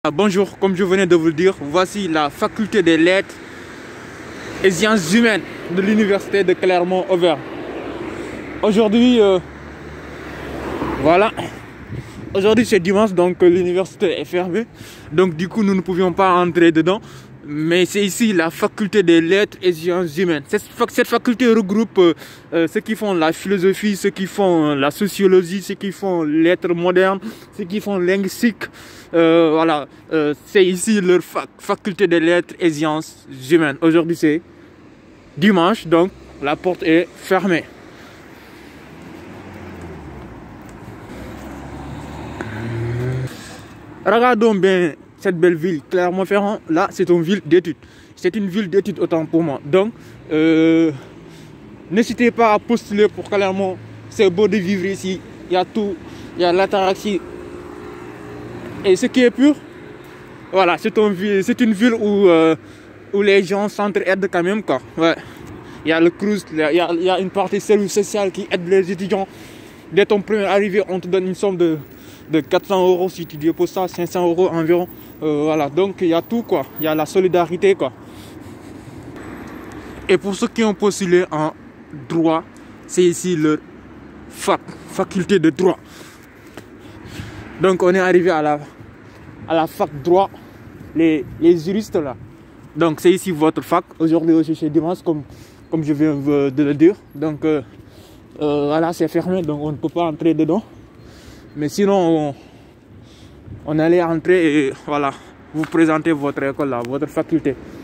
Bonjour, comme je venais de vous le dire, voici la faculté des lettres et sciences humaines de l'université de Clermont-Auvergne. Aujourd'hui, voilà, aujourd'hui c'est dimanche, donc l'université est fermée. Donc du coup, nous ne pouvions pas entrer dedans. Mais c'est ici la faculté des lettres et sciences humaines. Cette faculté regroupe ceux qui font la philosophie, ceux qui font la sociologie, ceux qui font lettres modernes, ceux qui font linguistique. Voilà, c'est ici leur faculté des lettres et sciences humaines. Aujourd'hui c'est dimanche, donc la porte est fermée. Regardons bien cette belle ville, Clermont-Ferrand. Là, c'est une ville d'études. C'est une ville d'études autant pour moi. Donc, n'hésitez pas à postuler pour Clermont. C'est beau de vivre ici. Il y a tout. Il y a l'ataraxie. Et ce qui est pur, voilà, c'est une ville où les gens s'entraident quand même, quoi. Ouais. Il y a le Crous, il y a une partie service social qui aide les étudiants. Dès ton premier arrivé, on te donne une somme de 400 € si tu déposes ça, 500 € environ. Voilà, donc il y a tout, quoi. Il y a la solidarité, quoi. Et pour ceux qui ont postulé en droit, c'est ici leur faculté de droit. Donc on est arrivé à la fac droit, les juristes là. Donc c'est ici votre fac. Aujourd'hui aussi c'est dimanche comme je viens de le dire. Donc voilà, c'est fermé, donc on ne peut pas entrer dedans. Mais sinon, on allait entrer et voilà, vous présenter votre école là, votre faculté.